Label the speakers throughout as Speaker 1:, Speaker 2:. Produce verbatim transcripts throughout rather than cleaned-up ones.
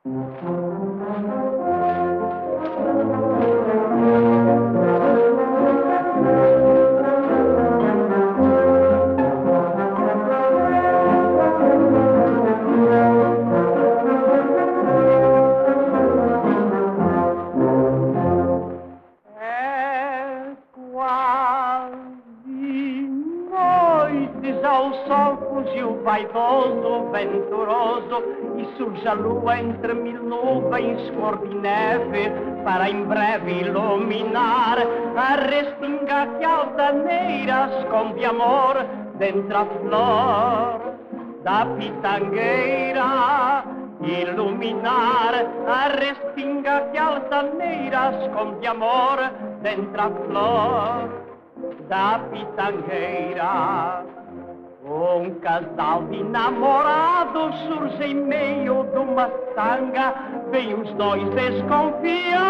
Speaker 1: Ao sol fugiu vaidoso, venturoso, e surge a lua entre mil nuvens cor de neve, para em breve iluminar a restinga que altaneira esconde amor dentro a flor da pitangueira. Iluminar a restinga que altaneira esconde amor dentro a flor da pitangueira. Um casal de namorados surge em meio de uma tanga, vem os dois desconfiados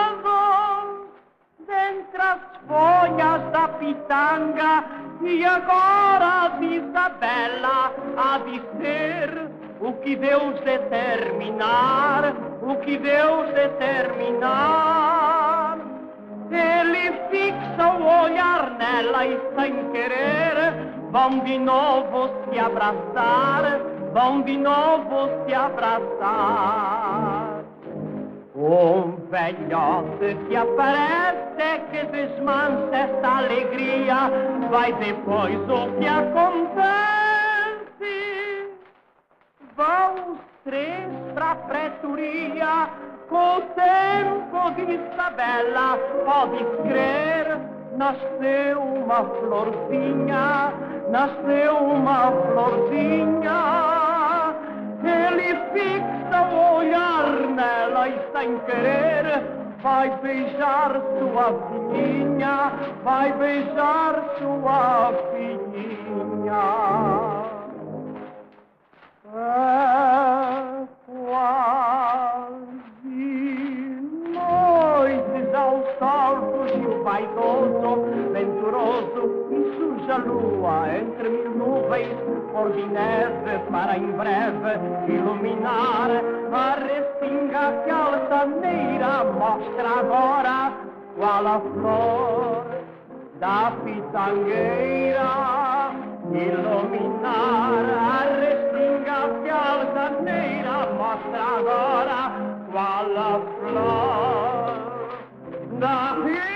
Speaker 1: dentre as folhas da pitanga. E agora, diz a Bela, há de ser o que Deus determinar, o que Deus determinar. Ele fixa o olhar nela e sem querer vão de novo se abraçar, vão de novo se abraçar. Um velhote que aparece, que desmancha esta alegria, vai depois o que acontece. Vão os três pra pretoria, com o tempo de Isabela, podes crer, nasceu uma florzinha, nasceu uma florzinha. Ele fixa o olhar nela e sem querer vai beijar sua filhinha, vai beijar sua filhinha. É quase noites ao sol fugiu vaidoso, venturoso, e surge a lua entre mil nuvens cor de neve, para em breve iluminar a restinga que a altaneira mostra agora qual a flor da pitangueira. Iluminar a restinga que a altaneira mostra agora qual a flor da